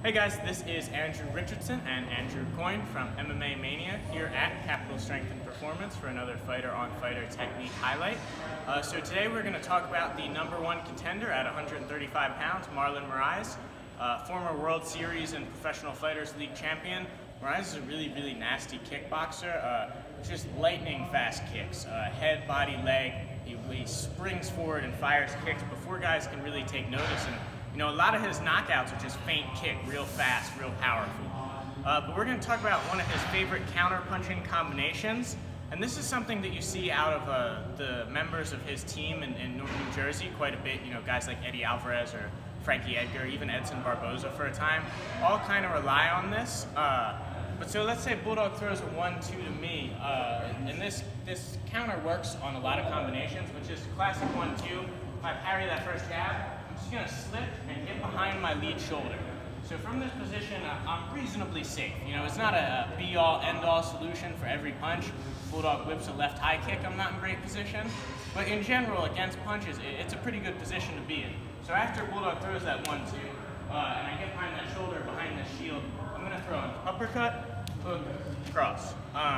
Hey guys, this is Andrew Richardson and Andrew Coyne from MMA Mania here at Capital Strength and Performance for another Fighter on Fighter technique highlight. So today we're going to talk about the #1 contender at 135 pounds, Marlon Moraes, former World Series and Professional Fighters League champion. Moraes is a really nasty kickboxer, just lightning fast kicks, head, body, leg. He springs forward and fires kicks before guys can really take notice. And you know, a lot of his knockouts are just feint kick, real fast, real powerful. But we're going to talk about one of his favorite counter-punching combinations. And this is something that you see out of the members of his team in New Jersey quite a bit. You know, guys like Eddie Alvarez or Frankie Edgar, even Edson Barboza for a time, all kind of rely on this. But so let's say Bulldog throws a 1-2 to me, and this counter works on a lot of combinations, which is classic 1-2. If I parry that first jab, I'm just going to slip and get behind my lead shoulder. So from this position, I'm reasonably safe. You know, it's not a be-all, end-all solution for every punch. Bulldog whips a left high kick, I'm not in great position. But in general, against punches, it's a pretty good position to be in. So after Bulldog throws that 1-2, and I get behind that shoulder, behind the shield, I'm going to throw an uppercut, hook, cross.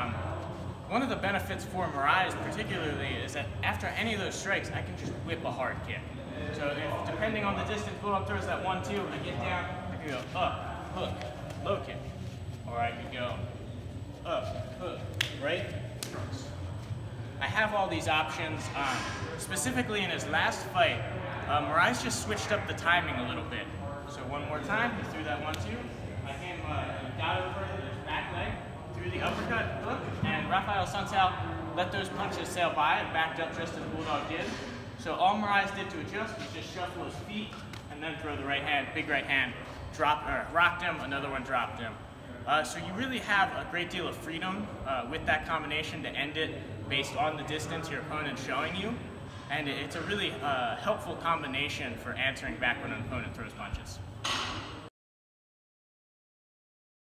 One of the benefits for Moraes particularly is that after any of those strikes, I can just whip a hard kick. So if, depending on the distance Bulldog throws that 1-2, I get down, I can go up, hook, low kick. Or I can go up, hook, right, cross. I have all these options. Specifically in his last fight, Moraes just switched up the timing a little bit. So one more time, he threw that 1-2. I came, got over his back leg, threw the uppercut, hook, and Rafael Sunsao let those punches sail by and backed up just as Bulldog did. So all Moraes did to adjust was just shuffle his feet and then throw the right hand, big right hand, rocked him, another one dropped him. So you really have a great deal of freedom with that combination to end it based on the distance your opponent's showing you. And it's a really helpful combination for answering back when an opponent throws punches.